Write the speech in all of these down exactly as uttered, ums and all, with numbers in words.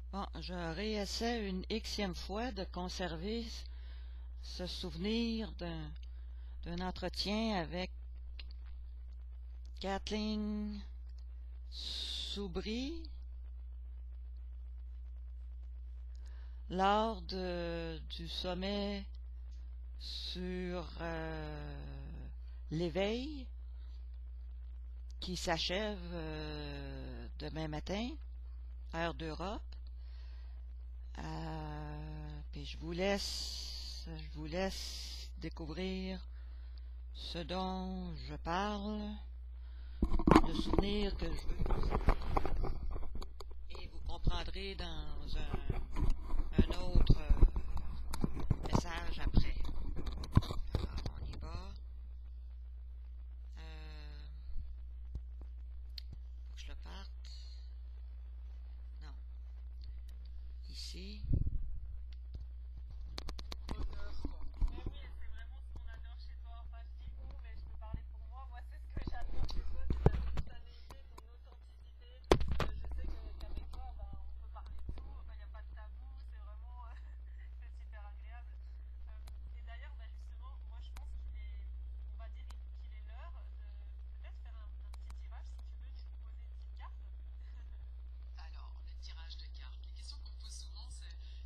Bon, je réessaie une xème fois de conserver ce souvenir d'un d'un entretien avec Kathleen Soubry lors de, du sommet sur euh, l'éveil qui s'achève euh, demain matin, heure d'Europe. Euh, puis je vous laisse, je vous laisse découvrir ce dont je parle, le souvenir que je veux vous évoquer, et vous comprendrez dans un, un autre euh, message après. Alors, on y va. Euh, faut que je le parte. Non. Ici. Alors, le tirage de cartes. Les questions qu'on pose souvent, c'est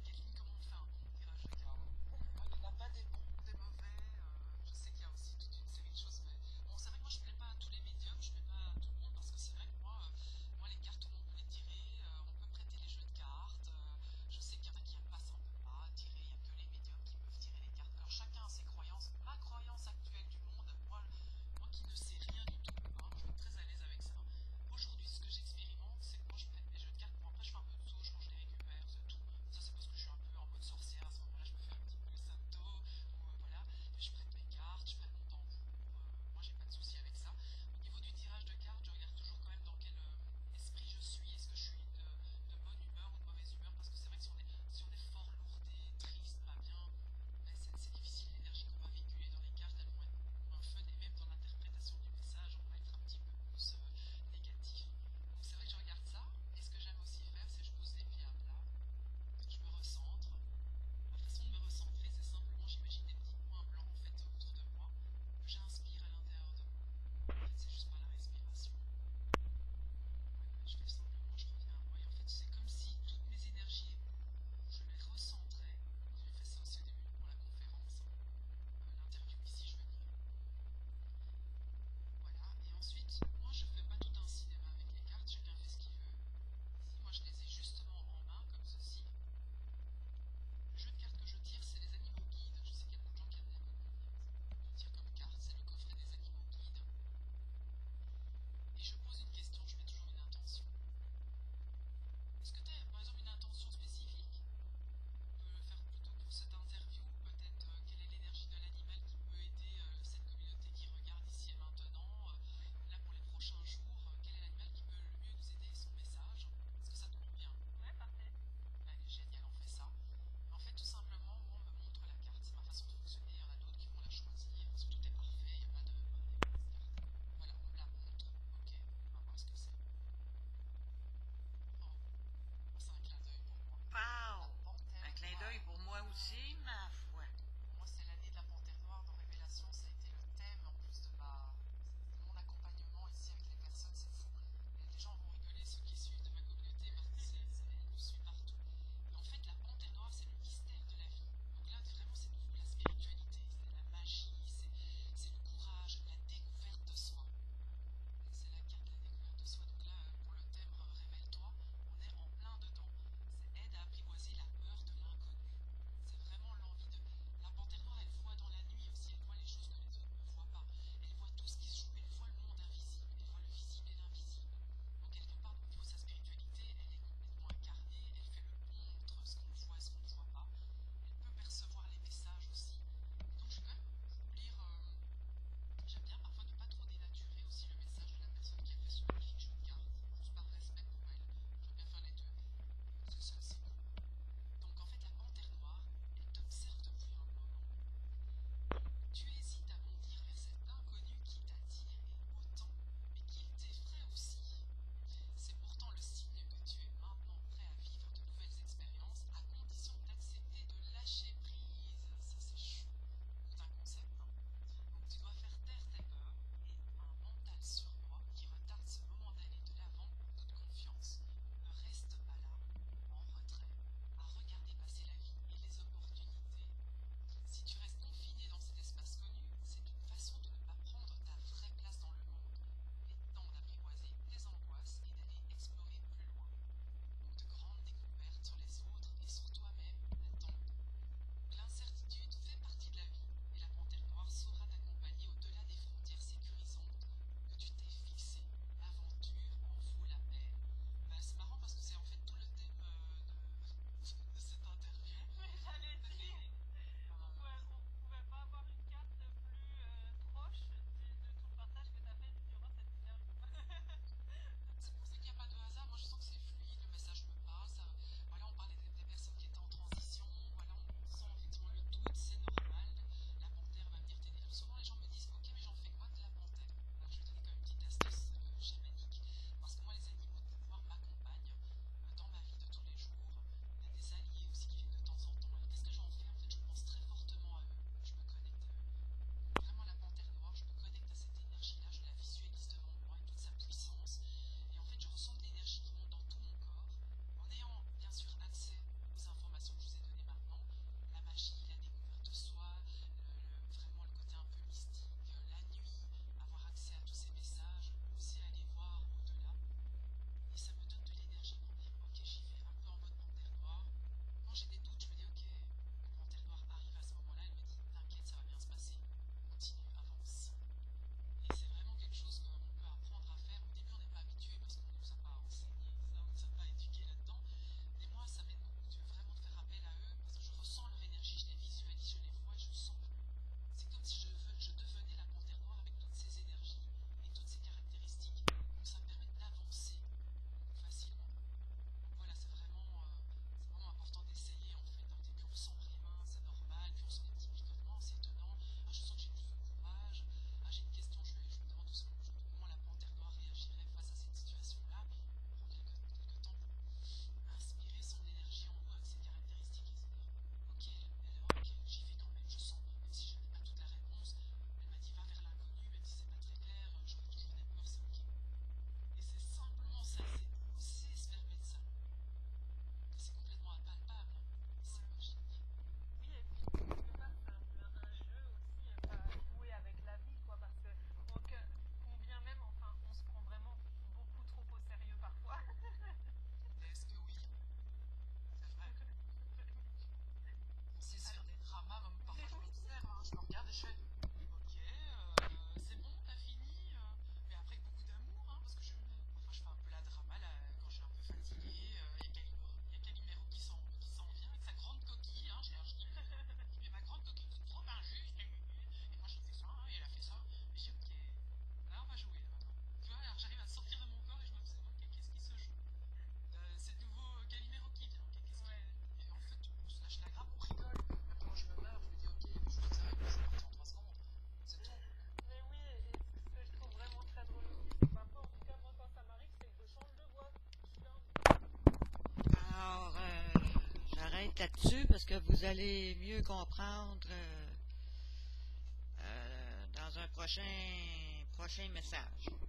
m'arrête là-dessus parce que vous allez mieux comprendre euh, euh, dans un prochain, prochain message.